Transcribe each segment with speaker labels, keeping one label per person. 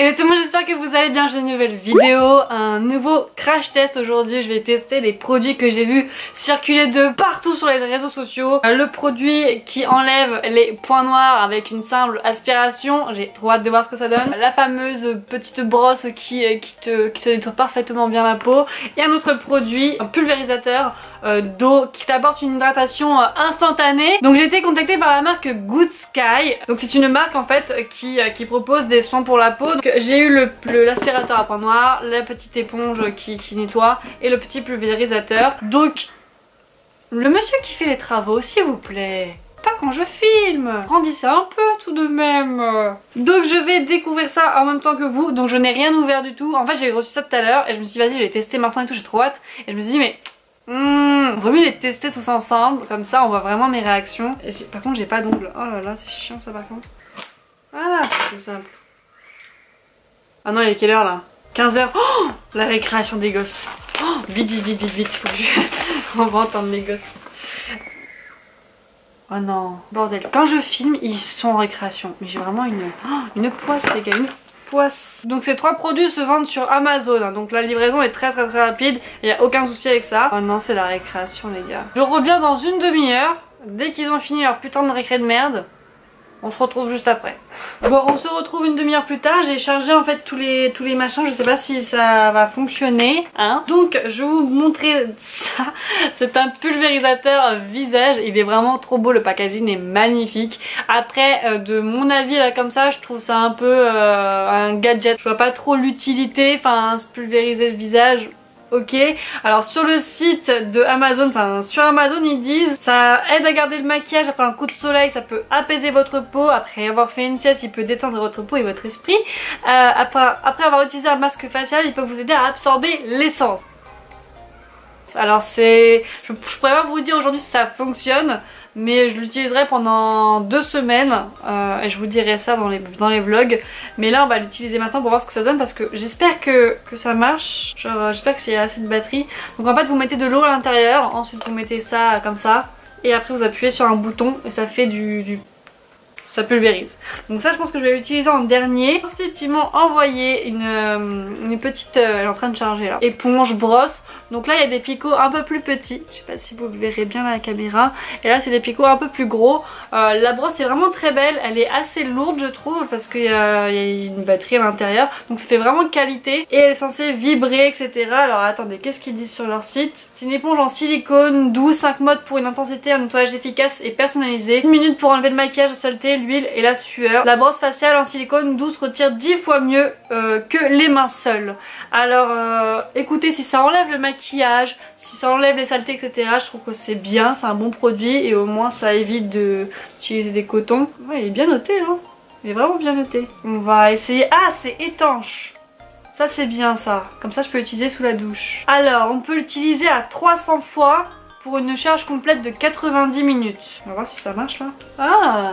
Speaker 1: Salut tout le monde, j'espère que vous allez bien. J'ai une nouvelle vidéo, un nouveau crash test aujourd'hui. Je vais tester les produits que j'ai vus circuler de partout sur les réseaux sociaux. Le produit qui enlève les points noirs avec une simple aspiration, j'ai trop hâte de voir ce que ça donne. La fameuse petite brosse qui te nettoie parfaitement bien la peau. Et un autre produit, un pulvérisateur d'eau qui t'apporte une hydratation instantanée. Donc j'ai été contactée par la marque Good Sky. Donc c'est une marque en fait qui propose des soins pour la peau. Donc j'ai eu l'aspirateur à points noirs, la petite éponge qui nettoie et le petit pulvérisateur. Donc le monsieur qui fait les travaux, s'il vous plaît, pas quand je filme, grandissez un peu tout de même. Donc je vais découvrir ça en même temps que vous. Donc je n'ai rien ouvert du tout. En fait j'ai reçu ça tout à l'heure et je me suis dit vas-y je vais tester maintenant et tout, j'ai trop hâte. Et je me suis dit mais vaut mieux les tester tous ensemble, comme ça on voit vraiment mes réactions. Et par contre j'ai pas d'ongles, oh là là c'est chiant ça par contre. Voilà, c'est simple. Ah non il est quelle heure là? 15h, oh, la récréation des gosses. Oh, vite, faut que on va entendre les gosses. Oh non, bordel, quand je filme ils sont en récréation. Mais j'ai vraiment une poisse les gars, une poisse. Donc ces trois produits se vendent sur Amazon, hein. Donc la livraison est très rapide, il n'y a aucun souci avec ça. Oh non c'est la récréation les gars. Je reviens dans une demi-heure, dès qu'ils ont fini leur putain de récré de merde. On se retrouve juste après. Bon on se retrouve une demi-heure plus tard. J'ai chargé en fait tous les machins. Je sais pas si ça va fonctionner hein. Donc je vais vous montrer ça. C'est un pulvérisateur visage. Il est vraiment trop beau. Le packaging est magnifique. Après de mon avis là comme ça je trouve ça un peu un gadget. Je vois pas trop l'utilité. Enfin se pulvériser le visage. Ok, alors sur le site de Amazon, enfin sur Amazon ils disent ça aide à garder le maquillage après un coup de soleil, ça peut apaiser votre peau, après avoir fait une sieste il peut détendre votre peau et votre esprit, après avoir utilisé un masque facial il peut vous aider à absorber l'essence. Alors je pourrais pas vous dire aujourd'hui si ça fonctionne, mais je l'utiliserai pendant 2 semaines et je vous dirai ça dans les vlogs. Mais là on va l'utiliser maintenant pour voir ce que ça donne parce que j'espère que ça marche. Genre j'espère qu'il y a assez de batterie. Donc en fait vous mettez de l'eau à l'intérieur, ensuite vous mettez ça comme ça et après vous appuyez sur un bouton et ça fait ça pulvérise. Donc ça je pense que je vais l'utiliser en dernier. Ensuite ils m'ont envoyé une petite, elle est en train de charger là, éponge brosse. Donc là il y a des picots un peu plus petits, je sais pas si vous le verrez bien à la caméra. Et là c'est des picots un peu plus gros. La brosse est vraiment très belle, elle est assez lourde je trouve parce qu'il y a une batterie à l'intérieur. Donc ça fait vraiment qualité et elle est censée vibrer etc. Alors attendez, qu'est-ce qu'ils disent sur leur site? C'est une éponge en silicone douce, 5 modes pour une intensité, un nettoyage efficace et personnalisé. 1 minute pour enlever le maquillage, la saleté, l'huile et la sueur. La brosse faciale en silicone douce retire 10 fois mieux que les mains seules. Alors écoutez, si ça enlève le maquillage, si ça enlève les saletés etc, je trouve que c'est bien, c'est un bon produit et au moins ça évite d'utiliser des cotons. Ouais, il est bien noté hein, il est vraiment bien noté. On va essayer, ah c'est étanche. Ça c'est bien ça, comme ça je peux l'utiliser sous la douche. Alors on peut l'utiliser à 300 fois pour une charge complète de 90 minutes. On va voir si ça marche là. Ah.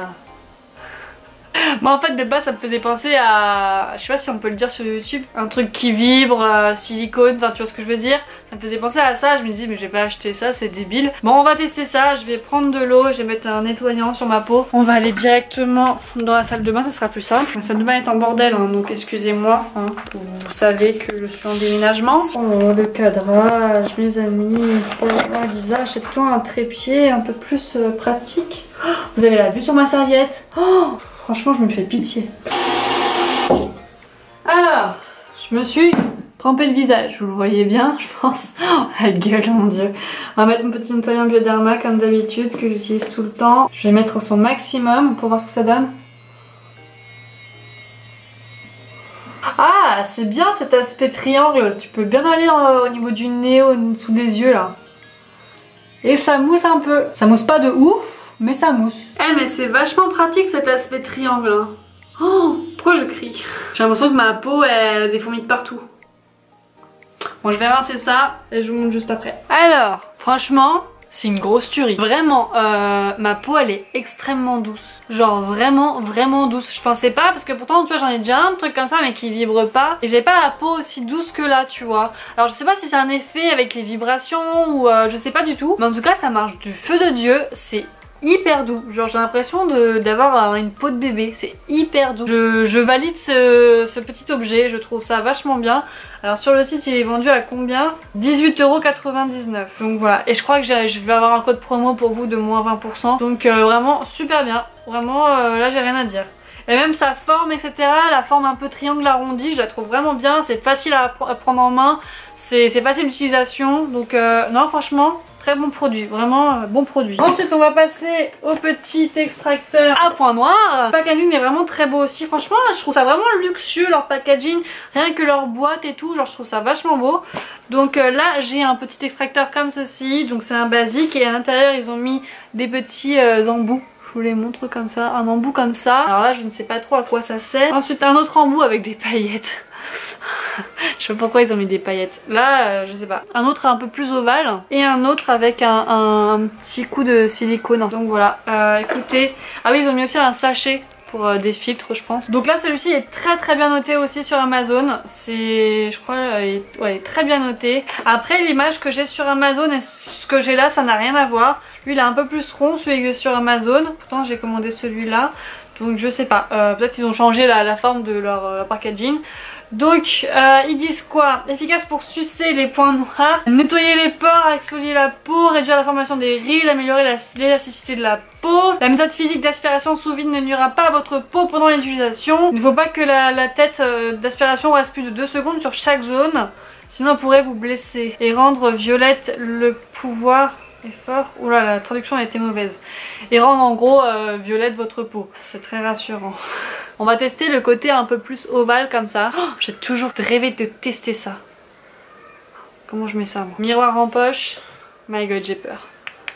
Speaker 1: Moi en fait de base ça me faisait penser à, je sais pas si on peut le dire sur YouTube, un truc qui vibre, silicone, enfin tu vois ce que je veux dire. Ça me faisait penser à ça, je me dis mais je vais pas acheter ça, c'est débile. Bon on va tester ça, je vais prendre de l'eau, je vais mettre un nettoyant sur ma peau. On va aller directement dans la salle de bain, ça sera plus simple. La salle de bain est en bordel hein, donc excusez-moi hein. Vous savez que je suis en déménagement. Oh le cadrage mes amis, oh Lisa achète-toi un trépied un peu plus pratique. Oh, vous avez la vue sur ma serviette. Oh franchement, je me fais pitié. Alors, je me suis trempé le visage. Vous le voyez bien, je pense. Oh, la gueule, mon dieu. On va mettre mon petit nettoyant Bioderma comme d'habitude, que j'utilise tout le temps. Je vais mettre son maximum pour voir ce que ça donne. Ah, c'est bien cet aspect triangle. Tu peux bien aller au niveau du nez, en dessous des yeux, là. Et ça mousse un peu. Ça mousse pas de ouf. Mais ça mousse. Eh mais c'est vachement pratique cet aspect triangle hein. Oh, pourquoi je crie? J'ai l'impression que ma peau elle a des fourmis de partout. Bon je vais rincer ça et je vous montre juste après. Alors franchement c'est une grosse tuerie. Vraiment ma peau elle est extrêmement douce. Genre vraiment douce. Je pensais pas parce que pourtant tu vois j'en ai déjà un truc comme ça mais qui vibre pas. Et j'ai pas la peau aussi douce que là tu vois. Alors je sais pas si c'est un effet avec les vibrations ou je sais pas du tout. Mais en tout cas ça marche du feu de Dieu. C'est hyper doux. Genre j'ai l'impression d'avoir une peau de bébé, c'est hyper doux. Je valide ce petit objet, je trouve ça vachement bien. Alors sur le site il est vendu à combien? 18,99 €. Donc voilà, et je crois que je vais avoir un code promo pour vous de moins 20%. Donc vraiment super bien, vraiment là j'ai rien à dire. Et même sa forme etc, la forme un peu triangle arrondi, je la trouve vraiment bien, c'est facile à prendre en main, c'est facile d'utilisation. Donc non franchement, très bon produit, vraiment bon produit. Ensuite on va passer au petit extracteur à point noir. Le packaging est vraiment très beau aussi, franchement je trouve ça vraiment luxueux leur packaging, rien que leur boîte et tout, genre je trouve ça vachement beau. Donc là j'ai un petit extracteur comme ceci, donc c'est un basique et à l'intérieur ils ont mis des petits embouts. Je vous les montre comme ça, un embout comme ça. Alors là je ne sais pas trop à quoi ça sert. Ensuite un autre embout avec des paillettes. Je sais pas pourquoi ils ont mis des paillettes. Là, je sais pas. Un autre un peu plus ovale et un autre avec un petit coup de silicone. Donc voilà, écoutez. Ah oui, ils ont mis aussi un sachet pour des filtres, je pense. Donc là, celui-ci est très bien noté aussi sur Amazon. C'est, je crois, il est très bien noté. Après, l'image que j'ai sur Amazon et ce que j'ai là, ça n'a rien à voir. Lui, il est un peu plus rond, celui que j'ai sur Amazon. Pourtant, j'ai commandé celui-là. Donc je sais pas. Peut-être qu'ils ont changé la forme de leur packaging. Donc ils disent quoi? Efficace pour sucer les points noirs, nettoyer les pores, exfolier la peau, réduire la formation des rides, améliorer l'élasticité de la peau. La méthode physique d'aspiration sous vide ne nuira pas à votre peau pendant l'utilisation. Il ne faut pas que la tête d'aspiration reste plus de 2 secondes sur chaque zone, sinon elle pourrait vous blesser. Et rendre violette le pouvoir effort. Oula, la traduction a été mauvaise. Et rendre en gros violette votre peau. C'est très rassurant. On va tester le côté un peu plus ovale comme ça. Oh, j'ai toujours rêvé de tester ça. Comment je mets ça moi? Miroir en poche. My god, j'ai peur.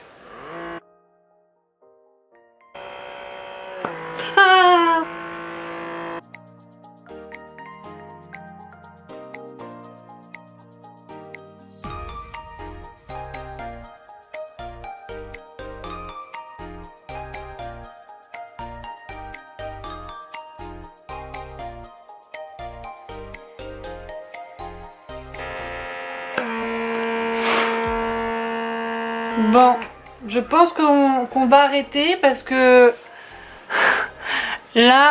Speaker 1: Ah! Bon, je pense qu'on va arrêter parce que là,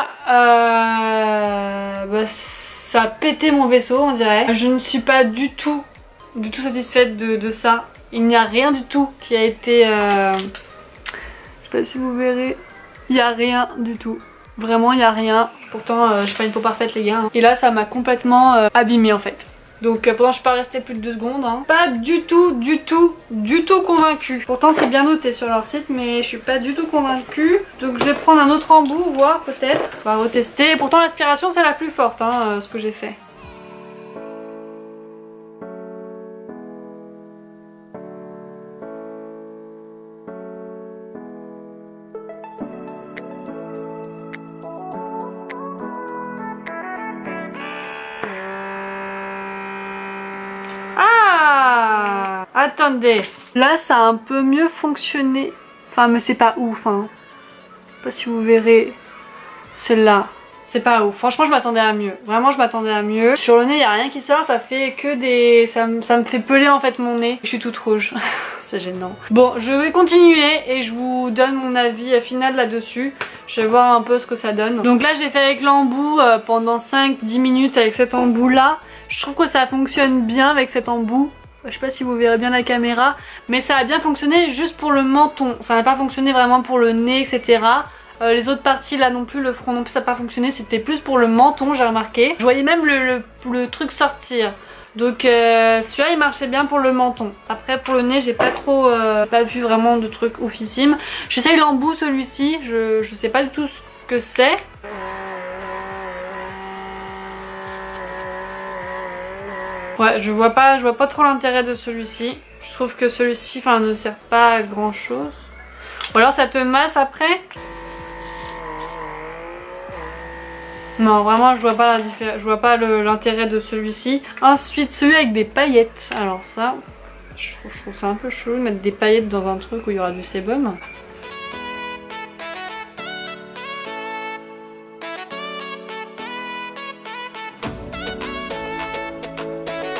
Speaker 1: ça a pété mon vaisseau on dirait. Je ne suis pas du tout satisfaite de ça. Il n'y a rien du tout qui a été... je sais pas si vous verrez. Il n'y a rien du tout. Vraiment, il n'y a rien. Pourtant, je suis pas une peau parfaite les gars. Et là, ça m'a complètement abîmée en fait. Donc pourtant je suis pas restée plus de 2 secondes hein. Pas du tout convaincue. Pourtant c'est bien noté sur leur site mais je suis pas du tout convaincue. Donc je vais prendre un autre embout, voir peut-être. On va retester. Pourtant l'aspiration c'est la plus forte hein, ce que j'ai fait. Attendez, là ça a un peu mieux fonctionné. Enfin mais c'est pas ouf hein. Je sais pas si vous verrez. Celle-là. C'est pas ouf. Franchement je m'attendais à mieux. Vraiment je m'attendais à mieux. Sur le nez il n'y a rien qui sort. Ça fait que des... Ça me fait peler en fait mon nez. Je suis toute rouge. C'est gênant. Bon je vais continuer et je vous donne mon avis final là-dessus. Je vais voir un peu ce que ça donne. Donc là j'ai fait avec l'embout pendant 5-10 minutes avec cet embout là. Je trouve que ça fonctionne bien avec cet embout. Je sais pas si vous verrez bien la caméra, mais ça a bien fonctionné juste pour le menton. Ça n'a pas fonctionné vraiment pour le nez, etc. Les autres parties là non plus, le front non plus, ça n'a pas fonctionné. C'était plus pour le menton, j'ai remarqué. Je voyais même le truc sortir. Donc celui-là il marchait bien pour le menton. Après pour le nez j'ai pas trop pas vu vraiment de trucs oufissimes. J'essaye l'embout celui-ci, je sais pas du tout ce que c'est. Ouais, je vois pas trop l'intérêt de celui-ci. Je trouve que celui-ci ne sert pas à grand chose. Ou alors ça te masse après. Non, vraiment je vois pas la différence, je vois pas l'intérêt de celui-ci. Ensuite celui avec des paillettes. Alors ça, je trouve ça un peu chelou de mettre des paillettes dans un truc où il y aura du sébum.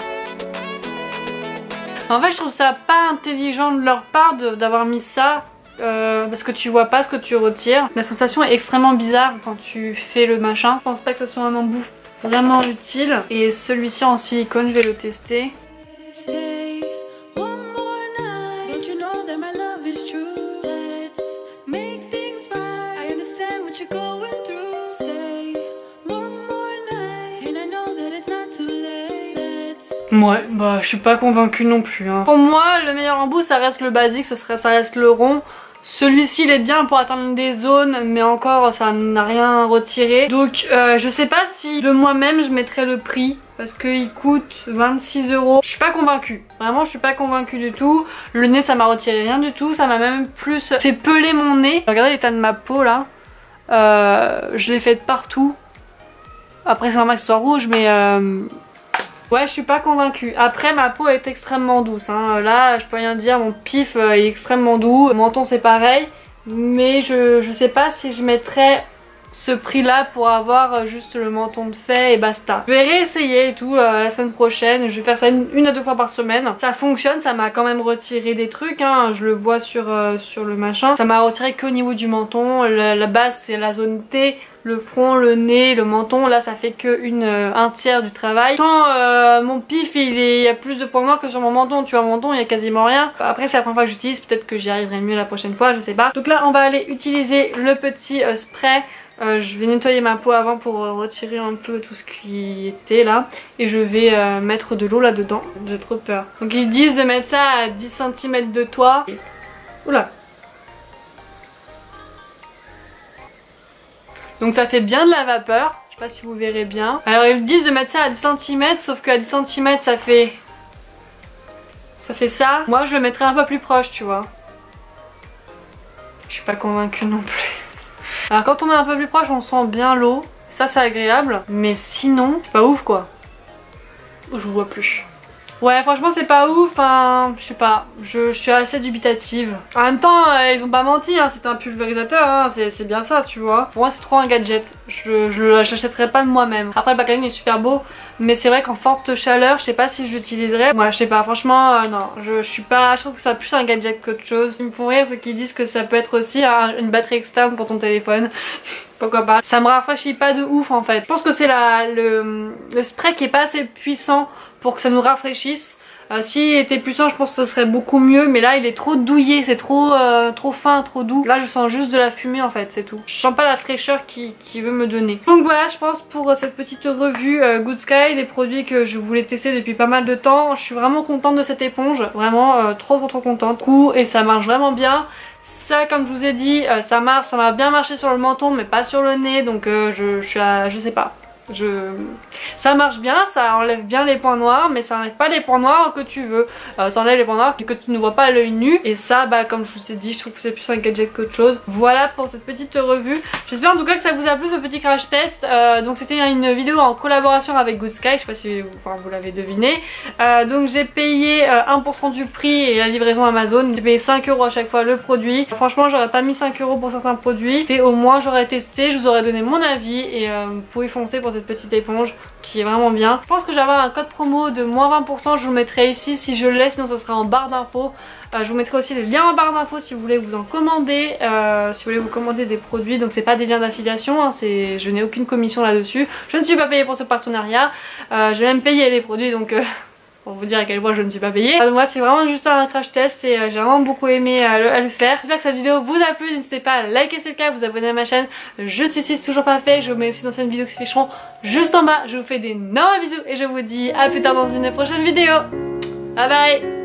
Speaker 1: En fait je trouve ça pas intelligent de leur part d'avoir mis ça parce que tu vois pas ce que tu retires. La sensation est extrêmement bizarre quand tu fais le machin. Je pense pas que ça soit un embout vraiment utile. Et celui-ci en silicone, je vais le tester.
Speaker 2: Stay one more night. Don't you know that my love is true? Let's make things right. I understand what you're going through. Stay one more night. And I know that it's not too late. Let's...
Speaker 1: Ouais, bah je suis pas convaincue non plus. Hein. Pour moi, le meilleur embout, ça reste le basique, ça reste le rond. Celui-ci il est bien pour atteindre des zones, mais encore ça n'a rien retiré. Donc je sais pas si de moi-même je mettrais le prix, parce qu'il coûte 26 €. Je suis pas convaincue, vraiment je suis pas convaincue du tout. Le nez ça m'a retiré rien du tout, ça m'a même plus fait peler mon nez. Regardez l'état de ma peau là, je l'ai fait de partout. Après c'est normal que ce soit rouge, mais... ouais, je suis pas convaincue. Après, ma peau est extrêmement douce. Hein. Là, je peux rien dire. Mon pif est extrêmement doux. Mon menton, c'est pareil. Mais je sais pas si je mettrais ce prix-là pour avoir juste le menton de fait et basta. Je vais réessayer et tout la semaine prochaine. Je vais faire ça une à deux fois par semaine. Ça fonctionne. Ça m'a quand même retiré des trucs. Hein. Je le vois sur le machin. Ça m'a retiré qu'au niveau du menton. La base, c'est la zone T. Le front, le nez, le menton, là ça fait que un tiers du travail. Quand mon pif il y a plus de points noirs que sur mon menton, tu vois, mon menton il y a quasiment rien. Après c'est la première fois que j'utilise, peut-être que j'y arriverai mieux la prochaine fois, je sais pas. Donc là on va aller utiliser le petit spray. Je vais nettoyer ma peau avant pour retirer un peu tout ce qui était là. Et je vais mettre de l'eau là dedans, j'ai trop peur. Donc ils disent de mettre ça à 10 cm de toi. Oula. Donc ça fait bien de la vapeur, je sais pas si vous verrez bien. Alors ils disent de mettre ça à 10 cm, sauf qu'à 10 cm ça fait ça. Moi je le mettrais un peu plus proche, tu vois. Je suis pas convaincue non plus. Alors quand on met un peu plus proche on sent bien l'eau, ça c'est agréable. Mais sinon c'est pas ouf quoi. Je vous vois plus. Ouais franchement c'est pas ouf, enfin je sais pas, je suis assez dubitative. En même temps ils ont pas menti, hein, c'est un pulvérisateur, hein, c'est bien ça tu vois. Pour moi c'est trop un gadget, je l'achèterais pas de moi-même. Après le packaging est super beau, mais c'est vrai qu'en forte chaleur je sais pas si je l'utiliserais. Moi je sais pas, franchement non, je suis pas, je trouve que ça plus un gadget qu'autre chose. Ce qui me font rire c'est qu'ils disent que ça peut être aussi une batterie externe pour ton téléphone. Pourquoi pas. Ça me rafraîchit pas de ouf en fait. Je pense que c'est le spray qui est pas assez puissant pour que ça nous rafraîchisse. S'il était puissant je pense que ça serait beaucoup mieux, mais là il est trop douillé, c'est trop fin, trop doux. Là je sens juste de la fumée en fait, c'est tout. Je sens pas la fraîcheur qu'il veut me donner. Donc voilà, je pense pour cette petite revue Good Sky, des produits que je voulais tester depuis pas mal de temps. Je suis vraiment contente de cette éponge, vraiment trop contente. Et ça marche vraiment bien. Ça comme je vous ai dit, ça marche, ça m'a bien marché sur le menton mais pas sur le nez, donc je sais pas. Ça marche bien, ça enlève bien les points noirs, mais ça enlève pas les points noirs que tu veux. Ça enlève les points noirs que tu ne vois pas à l'œil nu. Et ça, bah comme je vous ai dit, je trouve que c'est plus un gadget qu'autre chose. Voilà pour cette petite revue. J'espère en tout cas que ça vous a plu ce petit crash test. Donc c'était une vidéo en collaboration avec Good Sky, je sais pas si vous l'avez deviné. Donc j'ai payé 1% du prix et la livraison Amazon. J'ai payé 5 € à chaque fois le produit. Franchement j'aurais pas mis 5 € pour certains produits. Et au moins j'aurais testé, je vous aurais donné mon avis et vous pouvez foncer pour cette petite éponge qui est vraiment bien. Je pense que j'avais un code promo de moins 20%, je vous le mettrai ici si je l'ai, sinon ça sera en barre d'infos. Je vous mettrai aussi le lien en barre d'infos si vous voulez vous en commander, si vous voulez vous commander des produits. Donc c'est pas des liens d'affiliation, hein, je n'ai aucune commission là-dessus. Je ne suis pas payée pour ce partenariat, je vais même payer les produits donc... pour vous dire à quel point je ne suis pas payée. Moi c'est vraiment juste un crash test et j'ai vraiment beaucoup aimé le faire. J'espère que cette vidéo vous a plu, n'hésitez pas à liker si c'est le cas, vous abonner à ma chaîne juste ici, c'est toujours pas fait. Je vous mets aussi d'anciennes vidéos qui s'afficheront juste en bas. Je vous fais d'énormes bisous et je vous dis à plus tard dans une prochaine vidéo. Bye bye.